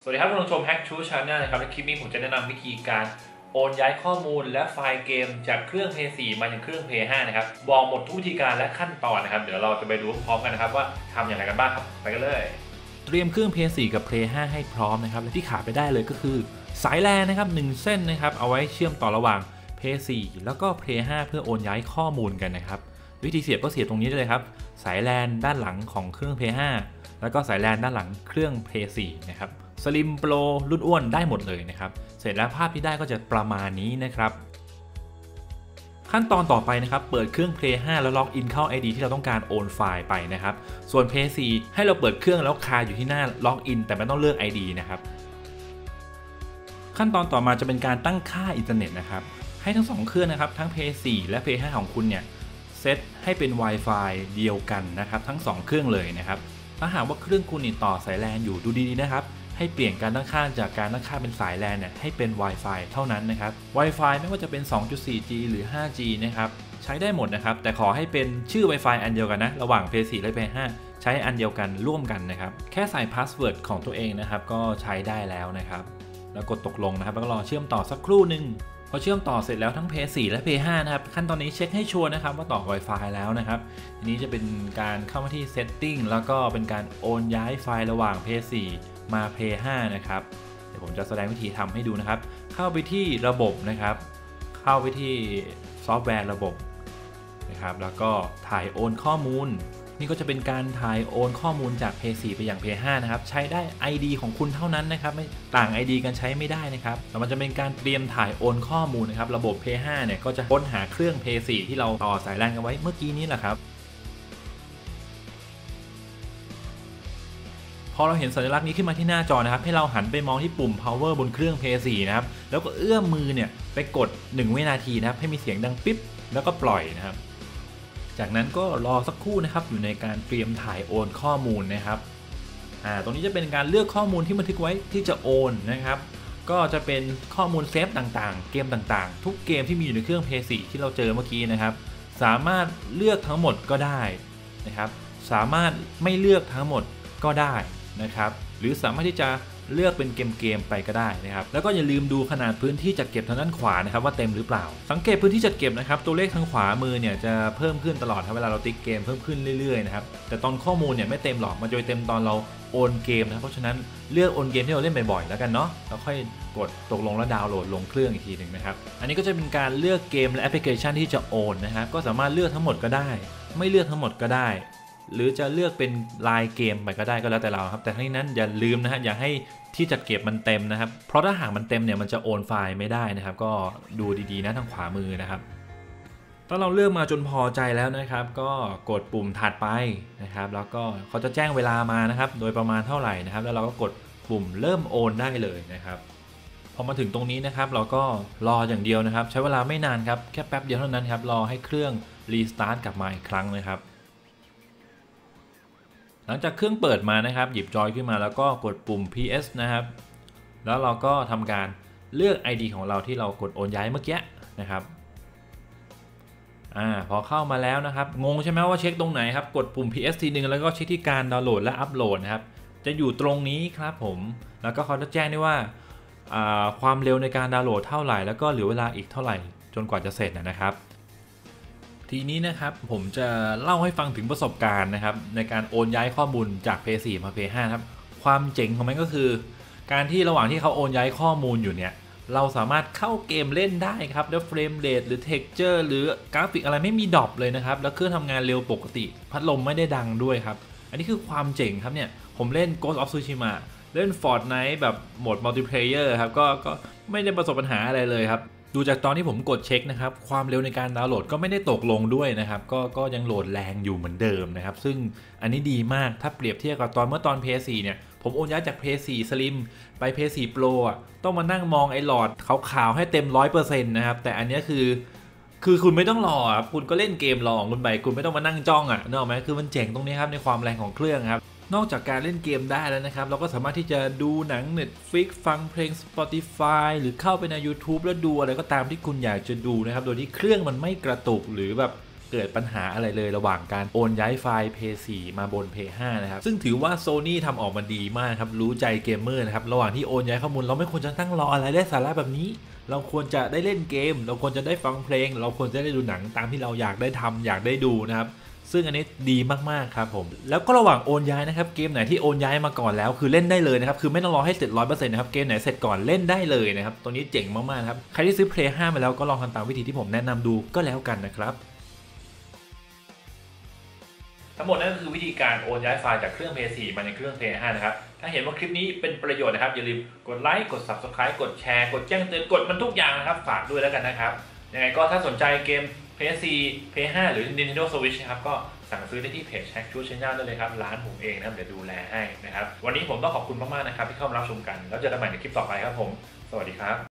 สวัสดีครับคุณผู้ชม Hack to Channel นะครับในคลิปนี้ผมจะแนะนำวิธีการโอนย้ายข้อมูลและไฟล์เกมจากเครื่อง PS4 มายังเครื่อง PS5 นะครับบอกหมดทุกวิธีการและขั้นตอนนะครับเดี๋ยวเราจะไปดูพร้อมกันนะครับว่าทำอย่างไรกันบ้างครับไปกันเลยเตรียมเครื่อง PS4 กับ PS5 ให้พร้อมนะครับและที่ขาดไปได้เลยก็คือสายแลนนะครับ1เส้นนะครับเอาไว้เชื่อมต่อระหว่าง PS4 แล้วก็ PS5 เพื่อโอนย้ายข้อมูลกันนะครับวิธีเสียบก็เสียบตรงนี้ได้เลยครับสายแลนด้านหลังของเครื่อง PS5 แล้วก็สายแลนด้านหลังเครื่อง PS4 นะครับสลิมโปรรุ่นอ้วนได้หมดเลยนะครับเสร็จแล้วภาพที่ได้ก็จะประมาณนี้นะครับขั้นตอนต่อไปนะครับเปิดเครื่อง Play 5 แล้วล็อกอินเข้า ID ที่เราต้องการโอนไฟล์ไปนะครับส่วน Play 4 ให้เราเปิดเครื่องแล้วคาอยู่ที่หน้าล็อกอินแต่ไม่ต้องเลือก ID นะครับขั้นตอนต่อมาจะเป็นการตั้งค่าอินเทอร์เน็ตนะครับให้ทั้ง2เครื่องนะครับทั้ง Play 4 และ Play 5 ของคุณเนี่ยเซตให้เป็น Wi-Fi เดียวกันนะครับทั้ง2เครื่องเลยนะครับถ้าหากว่าเครื่องคุณต่อสายแลนอยู่ดูดีๆนะครับให้เปลี่ยนการตั้งค่าจากการตั้งค่าเป็นสายแลนเนี่ยให้เป็น Wi-Fi เท่านั้นนะครับ Wi-Fi ไม่ว่าจะเป็น 2.4G หรือ 5G นะครับใช้ได้หมดนะครับแต่ขอให้เป็นชื่อ Wi-Fi อันเดียวกันนะระหว่าง PS4 และ PS5 ใช้อันเดียวกันร่วมกันนะครับแค่ใส่พาสเวิร์ดของตัวเองนะครับก็ใช้ได้แล้วนะครับแล้วกดตกลงนะครับแล้วก็รอเชื่อมต่อสักครู่หนึ่งพอเชื่อมต่อเสร็จแล้วทั้ง PS4 และ PS5 นะครับขั้นตอนนี้เช็คให้ชัวร์นะครับว่าต่อ Wi-Fi แล้วนะครับทีนี้จะเป็นการเข้ามาที่ Setting แล้วก็เป็นการโอนย้ายไฟล์ระหว่าง PS4 มา PS5 นะครับเดี๋ยวผมจะแสดงวิธีทำให้ดูนะครับเข้าไปที่ระบบนะครับเข้าไปที่ซอฟต์แวร์ระบบนะครับแล้วก็ถ่ายโอนข้อมูลนี่ก็จะเป็นการถ่ายโอนข้อมูลจาก PS4 ไปยัง PS5 นะครับใช้ได้ ID ของคุณเท่านั้นนะครับไม่ต่าง ID กันใช้ไม่ได้นะครับแต่มันจะเป็นการเตรียมถ่ายโอนข้อมูลนะครับระบบ PS5 เนี่ยก็จะค้นหาเครื่อง PS4 ที่เราต่อสายแลนกันไว้เมื่อกี้นี้แหละครับพอเราเห็นสัญลักษณ์นี้ขึ้นมาที่หน้าจอนะครับให้เราหันไปมองที่ปุ่ม power บนเครื่อง PS4 นะครับแล้วก็เอื้อมมือเนี่ยไปกด1วินาทีนะครับให้มีเสียงดังปิ๊บแล้วก็ปล่อยนะครับจากนั้นก็รอสักครู่นะครับอยู่ในการเตรียมถ่ายโอนข้อมูลนะครับตรงนี้จะเป็นการเลือกข้อมูลที่บันทึกไว้ที่จะโอนนะครับก็จะเป็นข้อมูลเซฟต่างๆเกมต่างๆทุกเกมที่มีอยู่ในเครื่อง PS4 ที่เราเจอเมื่อกี้นะครับสามารถเลือกทั้งหมดก็ได้นะครับสามารถไม่เลือกทั้งหมดก็ได้นะครับหรือสามารถที่จะเลือกเป็นเกมไปก็ได้นะครับแล้วก็อย่าลืมดูขนาดพื้นที่จัดเก็บทางด้านขวานะครับว่าเต็มหรือเปล่าสังเกตพื้นที่จัดเก็บนะครับตัวเลขทางขวามือเนี่ยจะเพิ่มขึ้นตลอดครับเวลาเราติ๊กเกมเพิ่มขึ้นเรื่อยๆนะครับแต่ตอนข้อมูลเนี่ยไม่เต็มหรอกมันจะไปเต็มตอนเราโอนเกมนะเพราะฉะนั้นเลือกโอนเกมที่เราเล่นบ่อยๆแล้วกันเนาะแล้วค่อยกดตกลงแล้วดาวน์โหลดลงเครื่องอีกทีหนึ่งนะครับอันนี้ก็จะเป็นการเลือกเกมและแอปพลิเคชันที่จะโอนนะครับก็สามารถเลือกทั้งหมดก็ได้ไม่เลือกทั้งหมดก็ได้หรือจะเลือกเป็นลายเกมไปก็ได้ก็แล้วแต่เราครับแต่ทั้งนี้นั้นอย่าลืมนะฮะอย่าให้ที่จัดเก็บมันเต็มนะครับเพราะถ้าหากมันเต็มเนี่ยมันจะโอนไฟล์ไม่ได้นะครับก็ดูดีๆนะทางขวามือนะครับถ้าเราเลือกมาจนพอใจแล้วนะครับก็กดปุ่มถัดไปนะครับแล้วก็เขาจะแจ้งเวลามานะครับโดยประมาณเท่าไหร่นะครับแล้วเราก็กดปุ่มเริ่มโอนได้เลยนะครับพอมาถึงตรงนี้นะครับเราก็รออย่างเดียวนะครับใช้เวลาไม่นานครับแค่แป๊บเดียวเท่านั้นครับรอให้เครื่องรีสตาร์ทกลับมาอีกครั้งนะครับหลังจากเครื่องเปิดมานะครับหยิบจอยขึ้นมาแล้วก็กดปุ่ม PS นะครับแล้วเราก็ทำการเลือก ID ของเราที่เรากดโอนย้ายเมื่อกี้นะครับพอเข้ามาแล้วนะครับงงใช่ไหมว่าเช็คตรงไหนครับกดปุ่ม PS ทีนึงแล้วก็เช็คที่การดาวน์โหลดและอัปโหลดนะครับจะอยู่ตรงนี้ครับผมแล้วก็เขาจะแจ้งได้ว่าความเร็วในการดาวน์โหลดเท่าไหร่แล้วก็เหลือเวลาอีกเท่าไหร่จนกว่าจะเสร็จนะครับทีนี้นะครับผมจะเล่าให้ฟังถึงประสบการณ์นะครับในการโอนย้ายข้อมูลจาก PS4 มา PS5 ครับความเจ๋งของมันก็คือการที่ระหว่างที่เขาโอนย้ายข้อมูลอยู่เนี่ยเราสามารถเข้าเกมเล่นได้ครับแล้วเฟรมเรทหรือเท็กเจอร์หรือกราฟิกอะไรไม่มีดรอปเลยนะครับแล้วเครื่องทำงานเร็วปกติพัดลมไม่ได้ดังด้วยครับอันนี้คือความเจ๋งครับเนี่ยผมเล่น Ghost of Tsushima เล่น Fortnite แบบโหมดมัลติเพลเยอร์ครับก็ไม่ได้ประสบปัญหาอะไรเลยครับดูจากตอนที่ผมกดเช็คนะครับความเร็วในการดาวน์โหลดก็ไม่ได้ตกลงด้วยนะครับก็ยังโหลดแรงอยู่เหมือนเดิมนะครับซึ่งอันนี้ดีมากถ้าเปรียบเทียบกับเมื่อตอน PS4 เนี่ยผมโอนย้ายจาก PS4 Slim ไป PS4 Pro อ่ะต้องมานั่งมองไอ้หลอดขาวๆให้เต็ม 100% นะครับแต่อันนี้คือคุณไม่ต้องรอครับคุณก็เล่นเกมรอของคุณไปคุณไม่ต้องมานั่งจ้องนึกออกไหมคือมันเจ๋งตรงนี้ครับในความแรงของเครื่องครับนอกจากการเล่นเกมได้แล้วนะครับเราก็สามารถที่จะดูหนัง Netflix ฟังเพลง Spotify หรือเข้าไปใน YouTube แล้วดูอะไรก็ตามที่คุณอยากจะดูนะครับโดยที่เครื่องมันไม่กระตุกหรือแบบเกิดปัญหาอะไรเลยระหว่างการโอนย้ายไฟล์ PS4 มาบน PS5 นะครับซึ่งถือว่า Sony ทำออกมาดีมากครับรู้ใจเกมเมอร์นะครับระหว่างที่โอนย้ายข้อมูลเราไม่ควรจะตั้งรออะไรได้สาระแบบนี้เราควรจะได้เล่นเกมเราควรจะได้ฟังเพลงเราควรจะได้ดูหนังตามที่เราอยากได้ทำอยากได้ดูนะครับซึ่งอันนี้ดีมากๆครับผมแล้วก็ระหว่างโอนย้ายนะครับเกมไหนที่โอนย้ายมาก่อนแล้วคือเล่นได้เลยนะครับคือไม่ต้องรอให้เสร็จ 100% นะครับเกมไหนเสร็จก่อนเล่นได้เลยนะครับตัวนี้เจ๋งมากๆครับใครที่ซื้อ Play 5 มาแล้วก็ลองทำตามวิธีที่ผมแนะนำดูก็แล้วกันนะครับทั้งหมดนั่นก็คือวิธีการโอนย้ายไฟล์จากเครื่อง PS4 มาในเครื่อง PS5 นะครับถ้าเห็นว่าคลิปนี้เป็นประโยชน์นะครับอย่าลืมกดไลค์กด Subscribe กดแชร์กดแจ้งเตือนกดมันทุกอย่างนะครับฝากด้วยแล้วกันนะครับยังไงก็ถ้าสนใจเกม PS4 PS5 หรือ Nintendo Switch นะครับก็สั่งซื้อได้ที่เพจ Hack Shoot Channel ได้เลยครับร้านผมเองนะครับเดี๋ยวดูแลให้นะครับวันนี้ผมต้องขอบคุณมากๆนะครับที่เข้ามารับชมกันแล้วเจอกันใหม่ในคลิปต่อไปครับผมสวัสดีครับ